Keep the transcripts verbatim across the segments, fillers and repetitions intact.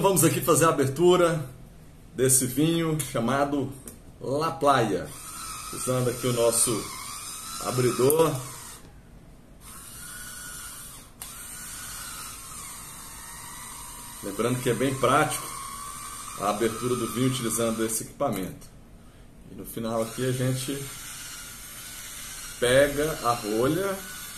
vamos aqui fazer a abertura desse vinho chamado La Playa. Usando aqui o nosso abridor. Lembrando que é bem prático a abertura do vinho utilizando esse equipamento. E no final aqui a gente pega a rolha.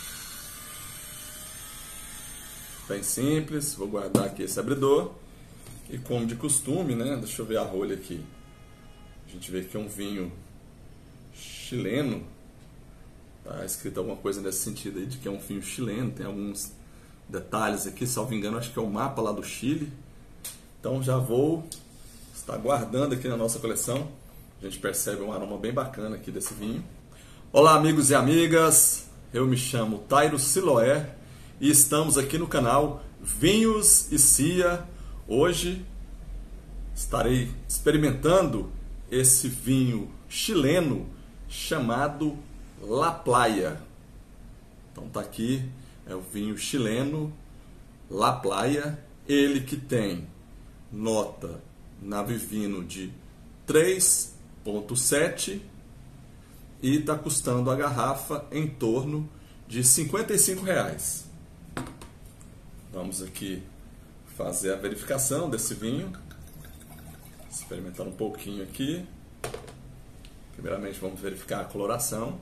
Bem simples, vou guardar aqui esse abridor. E como de costume, né? Deixa eu ver a rolha aqui. A gente vê que é um vinho chileno. Tá escrito alguma coisa nesse sentido aí de que é um vinho chileno. Tem alguns detalhes aqui, salvo engano, acho que é o mapa lá do Chile. Então já vou estar guardando aqui na nossa coleção. A gente percebe um aroma bem bacana aqui desse vinho. Olá, amigos e amigas. Eu me chamo Tairo Siloé e estamos aqui no canal Vinhos e Cia. Hoje estarei experimentando esse vinho chileno chamado La Playa. Então tá aqui, é o vinho chileno La Playa, ele que tem nota na Vivino de três ponto sete e está custando a garrafa em torno de cinquenta e cinco reais. Vamos aqui fazer a verificação desse vinho, experimentar um pouquinho aqui. Primeiramente vamos verificar a coloração.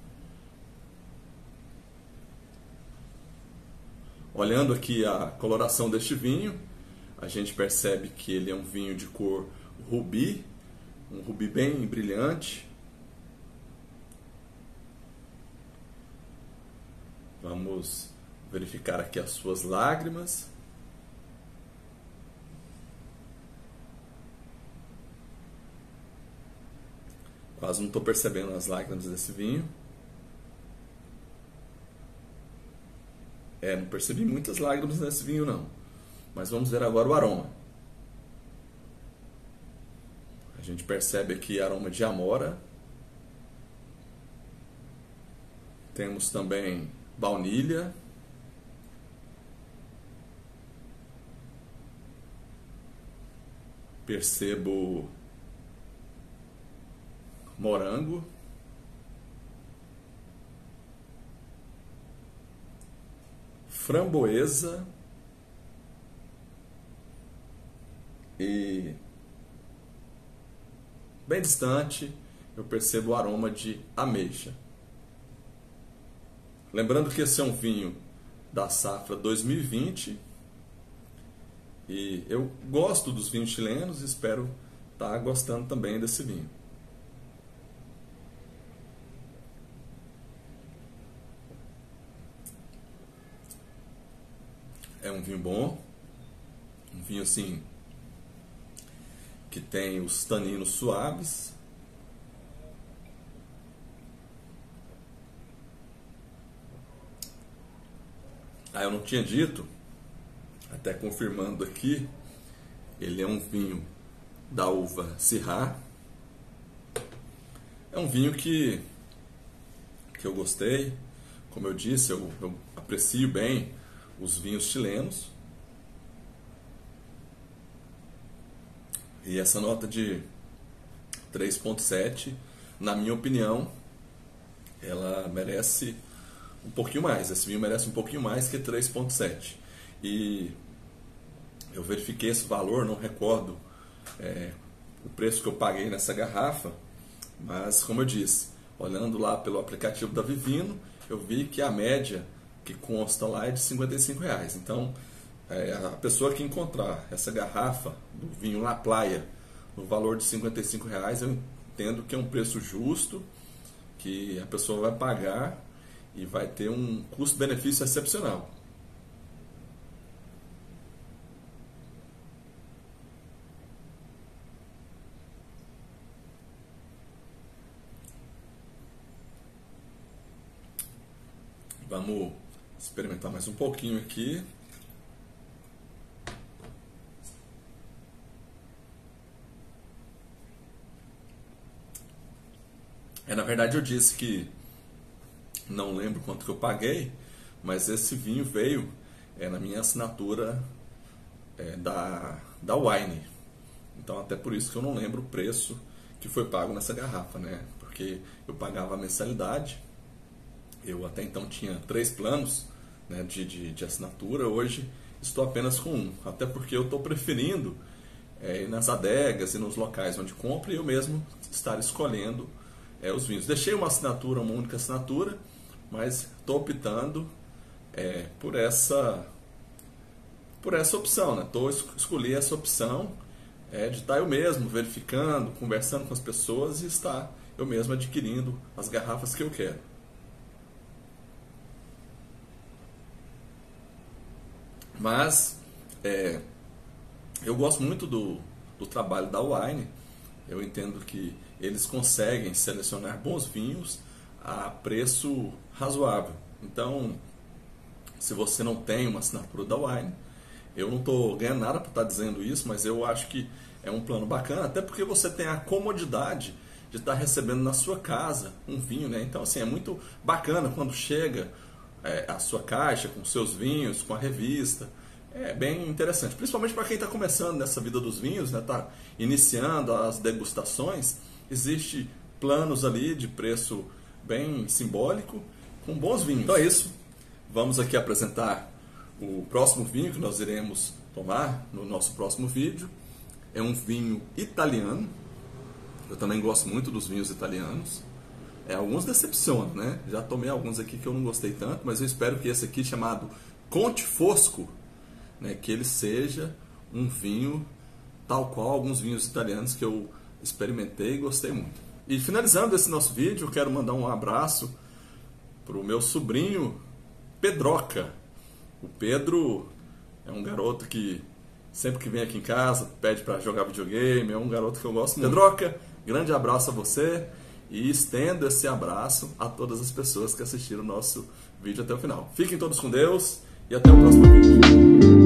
Olhando aqui a coloração deste vinho, a gente percebe que ele é um vinho de cor rubi, um rubi bem brilhante. Vamos verificar aqui as suas lágrimas. Quase não estou percebendo as lágrimas desse vinho. É, não percebi muitas lágrimas nesse vinho não. Mas vamos ver agora o aroma. A gente percebe aqui aroma de amora. Temos também baunilha. Percebo morango. Framboesa e bem distante eu percebo o aroma de ameixa. Lembrando que esse é um vinho da safra dois mil e vinte e eu gosto dos vinhos chilenos e espero estar gostando também desse vinho. É um vinho bom, um vinho assim que tem os taninos suaves. Ah, eu não tinha dito, até confirmando aqui, ele é um vinho da uva Syrah. É um vinho que, que eu gostei, como eu disse, eu, eu aprecio bem os vinhos chilenos. E essa nota de três ponto sete, na minha opinião, ela merece um pouquinho mais. Esse vinho merece um pouquinho mais que três ponto sete. E eu verifiquei esse valor, não recordo é, o preço que eu paguei nessa garrafa, mas como eu disse, olhando lá pelo aplicativo da Vivino, eu vi que a média que consta lá é de cinquenta e cinco reais. Então, é, a pessoa que encontrar essa garrafa do vinho La Playa no valor de cinquenta e cinco reais, eu entendo que é um preço justo, que a pessoa vai pagar e vai ter um custo-benefício excepcional. Vamos experimentar mais um pouquinho aqui. É, na verdade eu disse que não lembro quanto que eu paguei, mas esse vinho veio é, na minha assinatura é, da, da Wine. Então até por isso que eu não lembro o preço que foi pago nessa garrafa, né? Porque eu pagava a mensalidade, eu até então tinha três planos, né, de, de, de assinatura, hoje estou apenas com um, até porque eu estou preferindo é, ir nas adegas e nos locais onde compro e eu mesmo estar escolhendo é, os vinhos. Deixei uma assinatura, uma única assinatura, mas estou optando é, por essa por essa opção, né? Tô, escolhi essa opção é, de estar eu mesmo verificando, conversando com as pessoas e estar eu mesmo adquirindo as garrafas que eu quero. Mas é, eu gosto muito do, do trabalho da Wine. Eu entendo que eles conseguem selecionar bons vinhos a preço razoável. Então, se você não tem uma assinatura da Wine, eu não estou ganhando nada por estar dizendo isso, mas eu acho que é um plano bacana, até porque você tem a comodidade de estar recebendo na sua casa um vinho, né? Então, assim, é muito bacana quando chega é, a sua caixa com seus vinhos, com a revista. É bem interessante, principalmente para quem está começando nessa vida dos vinhos, né? Está iniciando as degustações. Existe planos ali de preço bem simbólico, com bons vinhos. Então é isso. Vamos aqui apresentar o próximo vinho que nós iremos tomar no nosso próximo vídeo. É um vinho italiano. Eu também gosto muito dos vinhos italianos. É, alguns decepcionam, né? Já tomei alguns aqui que eu não gostei tanto, mas eu espero que esse aqui, chamado Conte Fosco, né, que ele seja um vinho tal qual alguns vinhos italianos que eu experimentei e gostei muito. E finalizando esse nosso vídeo, eu quero mandar um abraço para o meu sobrinho Pedroca. O Pedro é um garoto que sempre que vem aqui em casa pede para jogar videogame, é um garoto que eu gosto muito. Pedroca, grande abraço a você e estendo esse abraço a todas as pessoas que assistiram o nosso vídeo até o final. Fiquem todos com Deus e até o próximo vídeo.